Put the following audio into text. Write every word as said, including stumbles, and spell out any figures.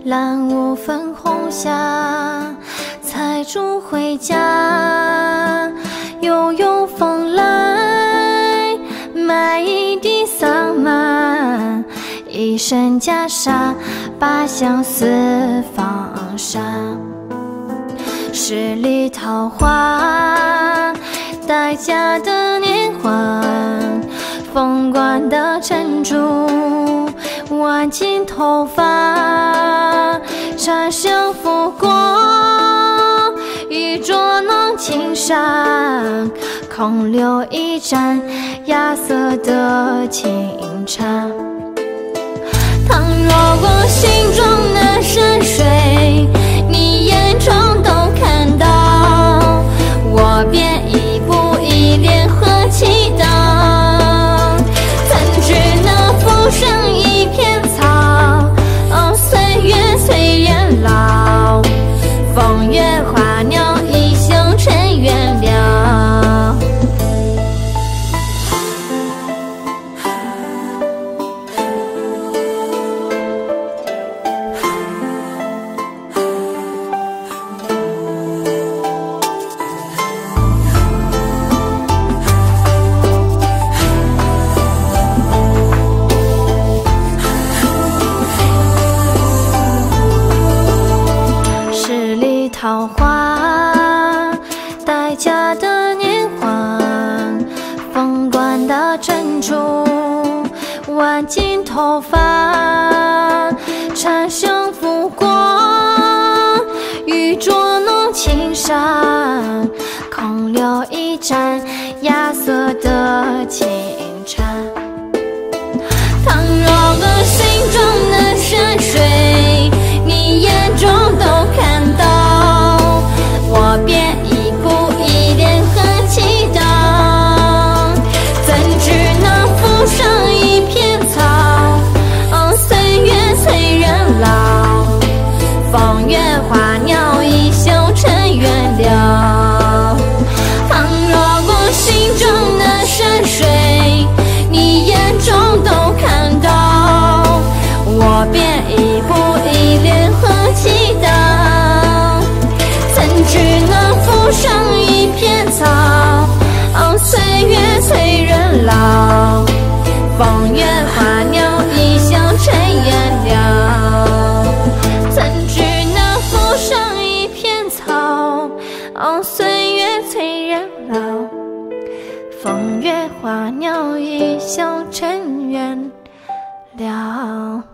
蓝雾粉红霞，采竹回家。又有风来，买一地桑麻，一身袈裟，把相思放下。十里桃花，待嫁的年华，凤冠的珍珠，挽进头发，茶香拂过一桌浓情纱，空留一盏芽色的清茶。倘若我心中的山水，你眼中都看到，我便一步一莲和祈祷。怎知那浮生一片草，哦，岁月催人老，风月花鸟一宿尘缘了。桃花，待嫁的年华，凤冠的珍珠，挽进头发，茶香拂过一桌浓情纱，空留一盏芽色的清茶。倘若我心中的山水，你眼中都看到，我便一步一莲和祈祷。怎知那浮生一片草，哦，岁月催人老，风月花鸟一宿尘缘了。倘若我心中的山水，你眼中都看到，我便一步一莲和祈祷。怎知那浮生一片草，哦，岁月催人老，风月花鸟一宿尘缘了。怎知那浮生一片草，哦，岁月催人老，风月花鸟一宿尘缘了。